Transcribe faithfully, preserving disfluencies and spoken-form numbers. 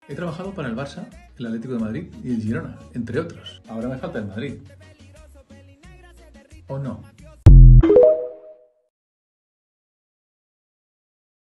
He trabajado para el Barça, el Atlético de Madrid y el Girona, entre otros. Ahora me falta el Madrid. ¿O no?